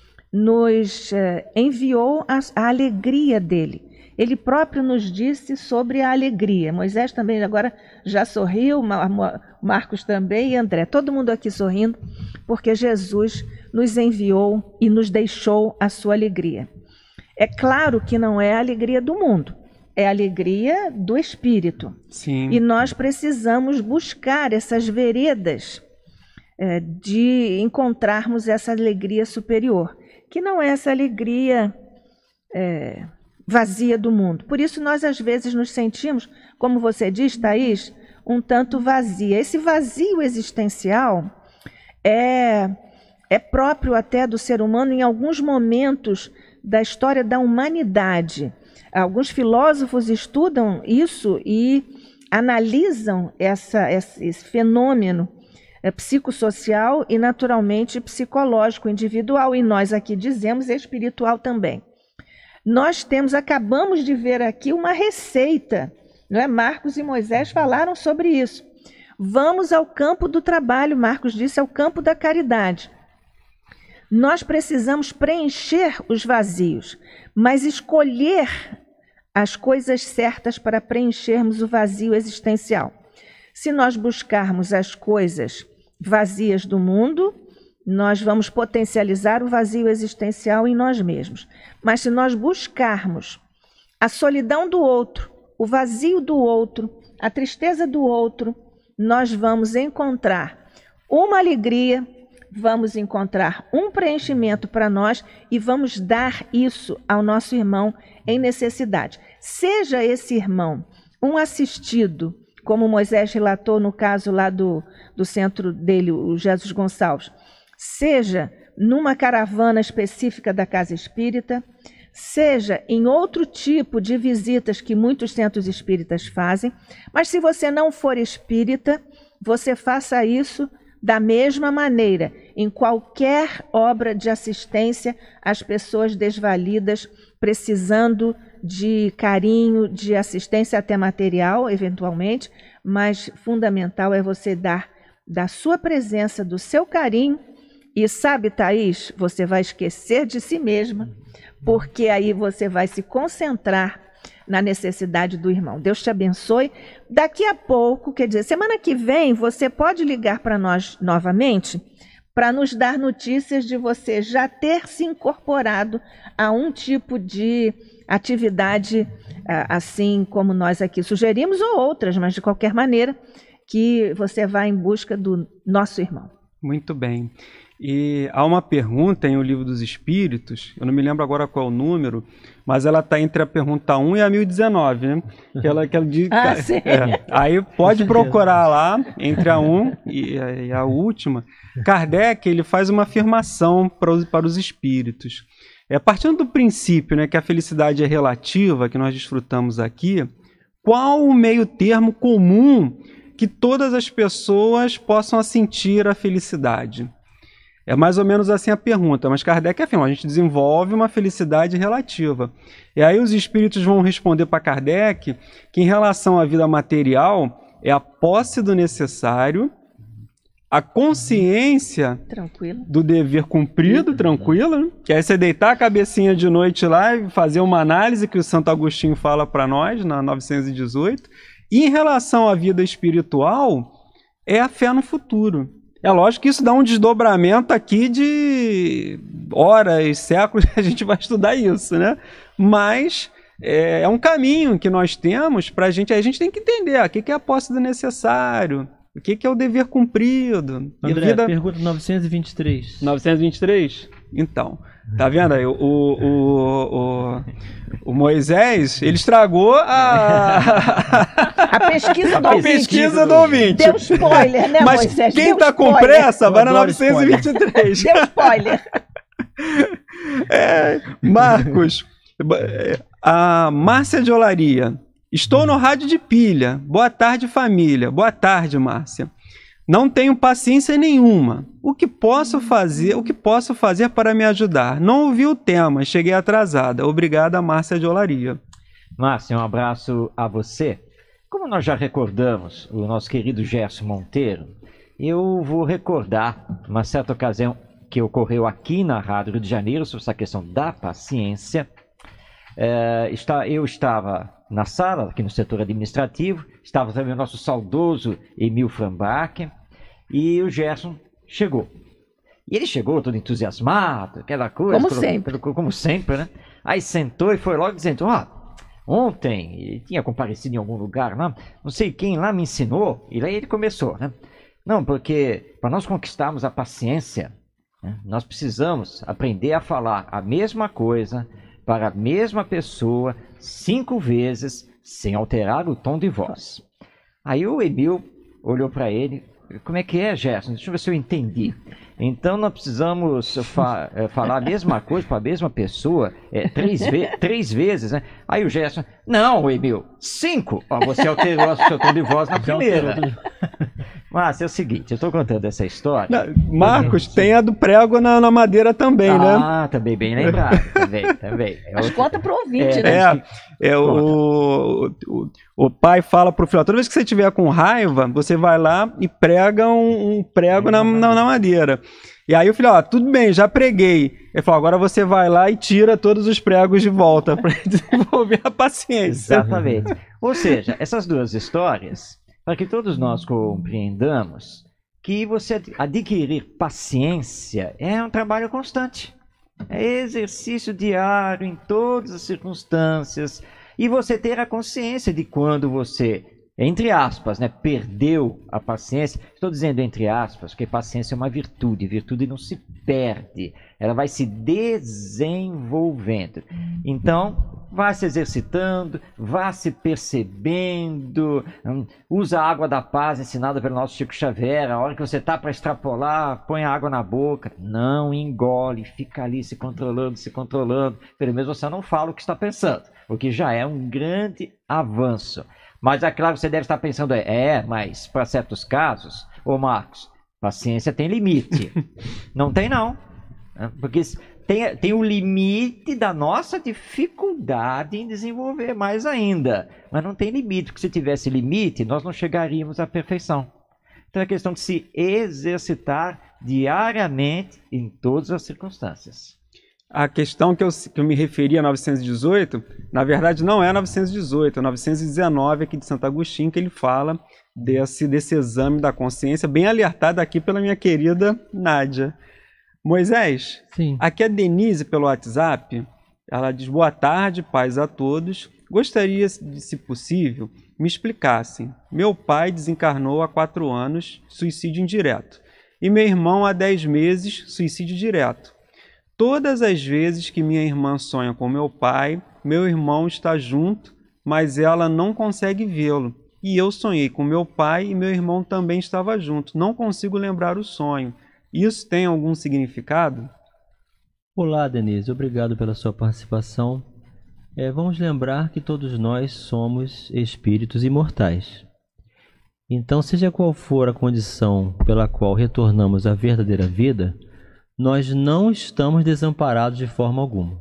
nos enviou a alegria dele. Ele próprio nos disse sobre a alegria. Moisés também agora já sorriu, Marcos também e André. Todo mundo aqui sorrindo, porque Jesus nos enviou e nos deixou a sua alegria. É claro que não é a alegria do mundo, é a alegria do Espírito. Sim. E nós precisamos buscar essas veredas de encontrarmos essa alegria superior, que não é essa alegria vazia do mundo. Por isso nós às vezes nos sentimos, como você diz, Thaís, um tanto vazia. Esse vazio existencial é próprio até do ser humano em alguns momentos da história da humanidade. Alguns filósofos estudam isso e analisam esse fenômeno psicossocial e, naturalmente, psicológico, individual. E nós aqui dizemos espiritual também. Nós acabamos de ver aqui uma receita, não é? Marcos e Moisés falaram sobre isso. Vamos ao campo do trabalho, Marcos disse, ao campo da caridade. Nós precisamos preencher os vazios, mas escolher as coisas certas para preenchermos o vazio existencial. Se nós buscarmos as coisas vazias do mundo, nós vamos potencializar o vazio existencial em nós mesmos. Mas se nós buscarmos a solidão do outro, o vazio do outro, a tristeza do outro, nós vamos encontrar uma alegria, vamos encontrar um preenchimento para nós e vamos dar isso ao nosso irmão em necessidade. Seja esse irmão um assistido, como Moisés relatou no caso lá do centro dele, o Jesus Gonçalves, seja numa caravana específica da Casa Espírita, seja em outro tipo de visitas que muitos centros espíritas fazem, mas se você não for espírita, você faça isso Da mesma maneira, em qualquer obra de assistência às pessoas desvalidas, precisando de carinho, de assistência até material, eventualmente, mas fundamental é você dar da sua presença, do seu carinho. E sabe, Thaís, você vai esquecer de si mesma, porque aí você vai se concentrar na necessidade do irmão. Deus te abençoe. Daqui a pouco, quer dizer, semana que vem, você pode ligar para nós novamente para nos dar notícias de você já ter se incorporado a um tipo de atividade, assim como nós aqui sugerimos, ou outras, mas de qualquer maneira, que você vá em busca do nosso irmão. Muito bem. E há uma pergunta em O Livro dos Espíritos, eu não me lembro agora qual é o número, mas ela está entre a pergunta 1 e a 1019, né? Que ela diz, sim. Aí pode procurar lá, entre a 1 e a última. Kardec, ele faz uma afirmação para os espíritos. Partindo do princípio, né, que a felicidade é relativa, que nós desfrutamos aqui, qual o meio termo comum que todas as pessoas possam sentir a felicidade? É mais ou menos assim a pergunta, mas Kardec afirma, a gente desenvolve uma felicidade relativa. E aí os espíritos vão responder para Kardec que em relação à vida material é a posse do necessário, a consciência do dever cumprido, tranquila, né? Que é você deitar a cabecinha de noite lá e fazer uma análise que o Santo Agostinho fala para nós, na 918. E em relação à vida espiritual, é a fé no futuro. É lógico que isso dá um desdobramento aqui de horas, séculos, a gente vai estudar isso, né? Mas é um caminho que nós temos para a gente tem que entender o que é a posse do necessário, o que é o dever cumprido. André, pergunta 923. 923? Então, tá vendo aí? O Moisés, ele estragou a pesquisa do ouvinte. Deu spoiler, né, mas Moisés? Quem tá com pressa, vai na 923. Deu spoiler. Marcos, a Márcia de Olaria. Estou no rádio de pilha. Boa tarde, família. Boa tarde, Márcia. Não tenho paciência nenhuma. O que posso fazer para me ajudar? Não ouvi o tema, cheguei atrasada. Obrigada, Márcia de Olaria. Márcia, um abraço a você. Como nós já recordamos o nosso querido Gerson Monteiro, eu vou recordar uma certa ocasião que ocorreu aqui na Rádio Rio de Janeiro sobre essa questão da paciência. Eu estava na sala, aqui no setor administrativo, estava também o nosso saudoso Emil Frambach, e o Gerson chegou. E ele chegou todo entusiasmado, aquela coisa. Como sempre, né? Aí sentou e foi logo dizendo, ontem ele tinha comparecido em algum lugar, não sei quem lá me ensinou, e aí ele começou, né? Não, porque para nós conquistarmos a paciência, né, nós precisamos aprender a falar a mesma coisa para a mesma pessoa 5 vezes, sem alterar o tom de voz. Aí o Emil olhou para ele, como é que é, Gerson? Deixa eu ver se eu entendi. Então nós precisamos falar a mesma coisa para a mesma pessoa 3 vezes, né? Aí o Gerson, não, Emil, 5. Você alterou o seu tom de voz na primeira. Mas é o seguinte, eu estou contando essa história. Marcos, tem a do prego na madeira também, né? Ah, também bem lembrado. Também. Mas conta pro ouvinte, né? O pai fala pro filho, toda vez que você estiver com raiva, você vai lá e prega um prego na madeira. E aí o filho, tudo bem, já preguei. Ele falou, agora você vai lá e tira todos os pregos de volta para desenvolver a paciência. Exatamente. Ou seja, essas duas histórias, para que todos nós compreendamos que você adquirir paciência é um trabalho constante. É exercício diário em todas as circunstâncias. E você ter a consciência de quando você, entre aspas, né, perdeu a paciência. Estou dizendo entre aspas, porque paciência é uma virtude. Virtude não se perde. Ela vai se desenvolvendo. Então, vá se exercitando, vá se percebendo. Usa a água da paz ensinada pelo nosso Chico Xavier. A hora que você está para extrapolar, põe a água na boca. Não engole, fica ali se controlando. Pelo menos você não fala o que está pensando, o que já é um grande avanço. Mas é claro que você deve estar pensando, mas para certos casos, ô Marcos, Paciência tem limite. Não tem, não. Porque tem o limite da nossa dificuldade em desenvolver mais ainda. Mas não tem limite, porque se tivesse limite, nós não chegaríamos à perfeição. Então é questão de se exercitar diariamente em todas as circunstâncias. A questão que eu me referi a 918, na verdade não é 918, é 919 aqui de Santo Agostinho, que ele fala desse exame da consciência, bem alertado aqui pela minha querida Nádia. Moisés, sim. Aqui a Denise pelo WhatsApp, ela diz: boa tarde, paz a todos. Gostaria de, se possível, me explicassem. Meu pai desencarnou há 4 anos, suicídio indireto. E meu irmão há 10 meses, suicídio direto. Todas as vezes que minha irmã sonha com meu pai, meu irmão está junto, mas ela não consegue vê-lo. E eu sonhei com meu pai e meu irmão também estava junto. Não consigo lembrar o sonho. Isso tem algum significado? Olá, Denise. Obrigado pela sua participação. Vamos lembrar que todos nós somos espíritos imortais. Então, seja qual for a condição pela qual retornamos à verdadeira vida, nós não estamos desamparados de forma alguma.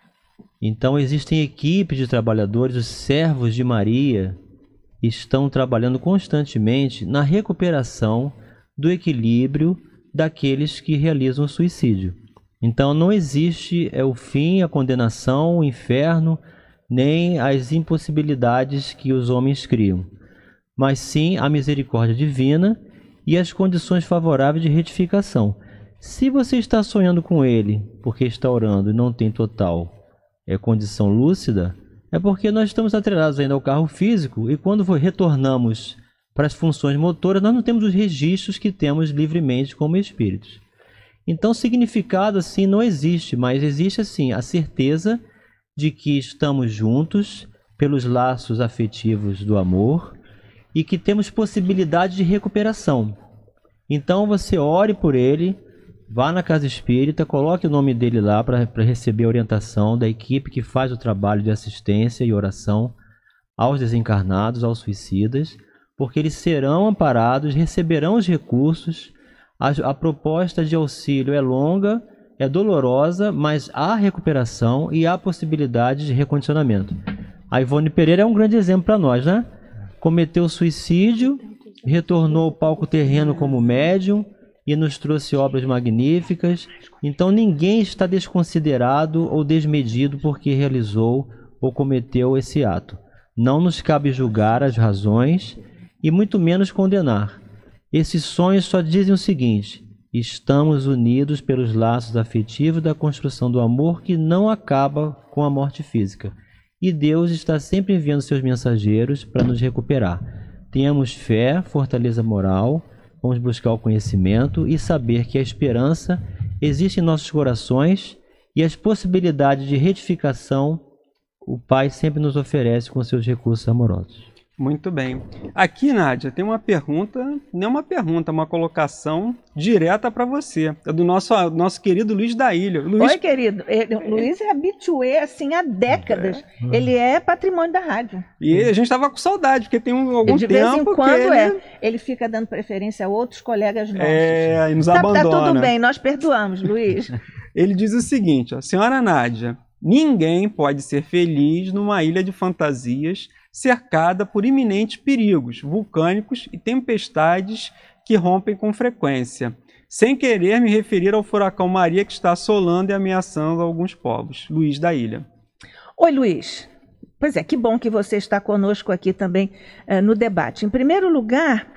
Então, existem equipes de trabalhadores, os servos de Maria estão trabalhando constantemente na recuperação do equilíbrio daqueles que realizam o suicídio. Então, não existe o fim, a condenação, o inferno, nem as impossibilidades que os homens criam, mas sim a misericórdia divina e as condições favoráveis de retificação. Se você está sonhando com ele porque está orando e não tem total condição lúcida, é porque nós estamos atrelados ainda ao carro físico, e quando retornamos para as funções motoras, nós não temos os registros que temos livremente como espíritos. Então, significado assim não existe, mas existe assim a certeza de que estamos juntos pelos laços afetivos do amor e que temos possibilidade de recuperação. Então, você ore por ele, vá na casa espírita, coloque o nome dele lá para receber a orientação da equipe que faz o trabalho de assistência e oração aos desencarnados, aos suicidas, porque eles serão amparados, receberão os recursos. A proposta de auxílio é longa, é dolorosa, mas há recuperação e há possibilidade de recondicionamento. A Ivone Pereira é um grande exemplo para nós, né? Cometeu suicídio, retornou ao palco terreno como médium e nos trouxe obras magníficas. Então ninguém está desconsiderado ou desmedido porque realizou ou cometeu esse ato. Não nos cabe julgar as razões e muito menos condenar. Esses sonhos só dizem o seguinte: estamos unidos pelos laços afetivos da construção do amor que não acaba com a morte física. E Deus está sempre enviando seus mensageiros para nos recuperar. Tenhamos fé, fortaleza moral, vamos buscar o conhecimento e saber que a esperança existe em nossos corações e as possibilidades de retificação o Pai sempre nos oferece com seus recursos amorosos. Muito bem. Aqui, Nádia, tem uma pergunta, não uma pergunta, uma colocação direta para você. É do nosso querido Luiz da Ilha. Luiz... Oi, querido. Luiz é habitué, assim, há décadas. Ele é patrimônio da rádio. E a gente estava com saudade, porque tem algum tempo de vez em quando ele fica dando preferência a outros colegas nossos. E nos abandona. Tá tudo bem, nós perdoamos, Luiz. Ele diz o seguinte: ó, senhora Nádia, ninguém pode ser feliz numa ilha de fantasias cercada por iminentes perigos vulcânicos e tempestades que rompem com frequência. Sem querer me referir ao furacão Maria que está assolando e ameaçando alguns povos. Luiz da Ilha. Oi, Luiz. Pois é, que bom que você está conosco aqui também no debate. Em primeiro lugar,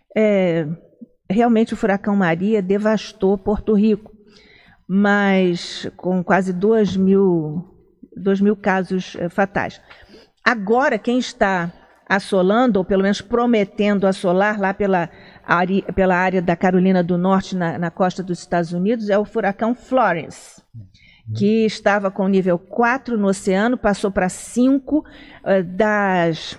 realmente o furacão Maria devastou Porto Rico, mas com quase 2.000 casos fatais. Agora, quem está assolando, ou pelo menos prometendo assolar lá pela área da Carolina do Norte, na costa dos Estados Unidos, é o furacão Florence, que estava com nível 4 no oceano, passou para 5 das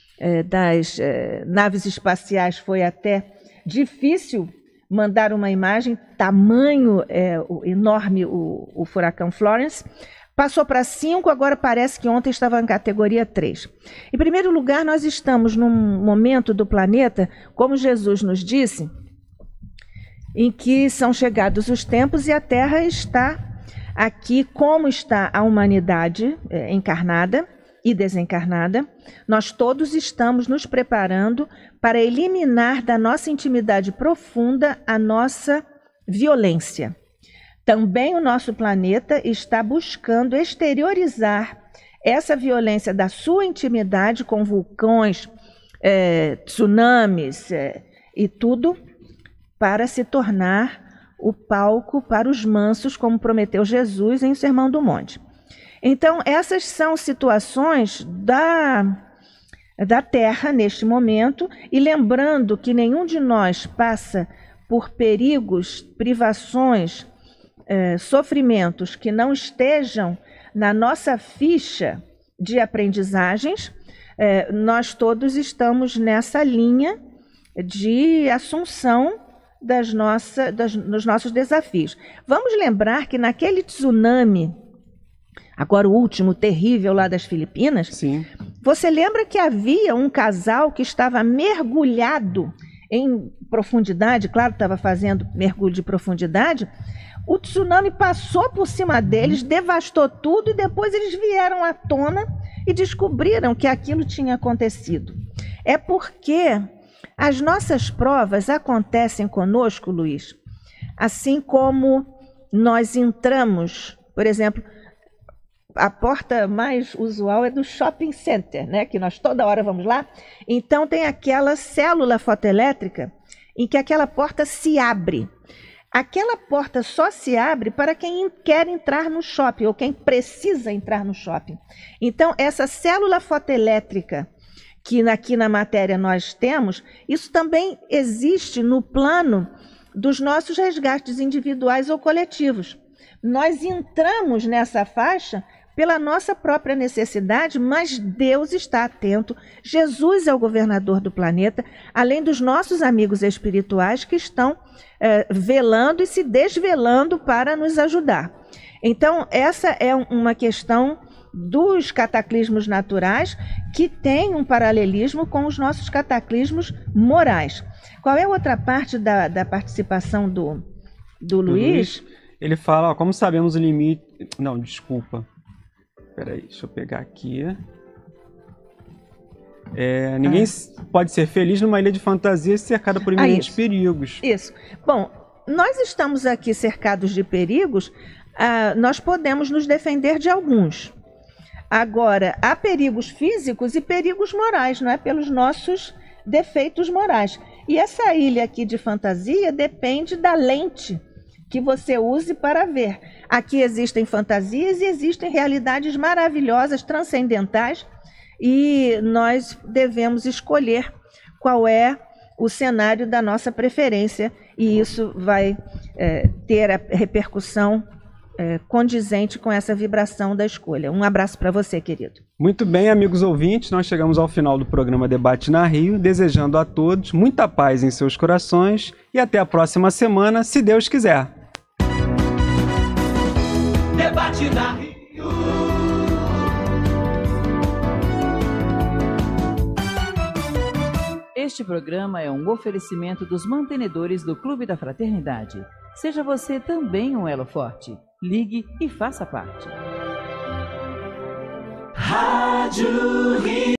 naves espaciais. Foi até difícil mandar uma imagem, tamanho enorme o furacão Florence. Passou para 5, agora parece que ontem estava em categoria 3. Em primeiro lugar, nós estamos num momento do planeta, como Jesus nos disse, em que são chegados os tempos e a Terra está aqui como está a humanidade encarnada e desencarnada. Nós todos estamos nos preparando para eliminar da nossa intimidade profunda a nossa violência. Também o nosso planeta está buscando exteriorizar essa violência da sua intimidade com vulcões, tsunamis e tudo, para se tornar o palco para os mansos, como prometeu Jesus em Sermão do Monte. Então, essas são situações da Terra neste momento, e lembrando que nenhum de nós passa por perigos, privações, sofrimentos que não estejam na nossa ficha de aprendizagens. Nós todos estamos nessa linha de assunção dos nossos desafios. Vamos lembrar que naquele tsunami, agora o último, terrível lá das Filipinas, sim, você lembra que havia um casal que estava mergulhado em profundidade, claro, estava fazendo mergulho de profundidade. O tsunami passou por cima deles, devastou tudo, e depois eles vieram à tona e descobriram que aquilo tinha acontecido. É porque as nossas provas acontecem conosco, Luiz, assim como nós entramos, por exemplo, a porta mais usual é do shopping center, né? Que nós toda hora vamos lá. Então tem aquela célula fotoelétrica em que aquela porta se abre. Aquela porta só se abre para quem quer entrar no shopping ou quem precisa entrar no shopping. Então essa célula fotoelétrica que aqui na matéria nós temos, isso também existe no plano dos nossos resgates individuais ou coletivos. Nós entramos nessa faixa pela nossa própria necessidade, mas Deus está atento. Jesus é o governador do planeta, além dos nossos amigos espirituais que estão velando e se desvelando para nos ajudar. Então, essa é uma questão dos cataclismos naturais que tem um paralelismo com os nossos cataclismos morais. Qual é a outra parte da participação do Luiz? Ele fala, como sabemos o limite... Não, desculpa. Peraí, deixa eu pegar aqui. Ninguém pode ser feliz numa ilha de fantasia cercada por iminentes perigos. Isso. Bom, nós estamos aqui cercados de perigos, nós podemos nos defender de alguns. Agora, há perigos físicos e perigos morais, não é? Pelos nossos defeitos morais. E essa ilha aqui de fantasia depende da lente que você use para ver. Aqui existem fantasias e existem realidades maravilhosas, transcendentais, e nós devemos escolher qual é o cenário da nossa preferência, e isso vai ter a repercussão condizente com essa vibração da escolha. Um abraço para você, querido. Muito bem, amigos ouvintes, nós chegamos ao final do programa Debate na Rio, desejando a todos muita paz em seus corações e até a próxima semana, se Deus quiser. Debate na Rio. Este programa é um oferecimento dos mantenedores do Clube da Fraternidade. Seja você também um elo forte. Ligue e faça parte. Rádio Rio.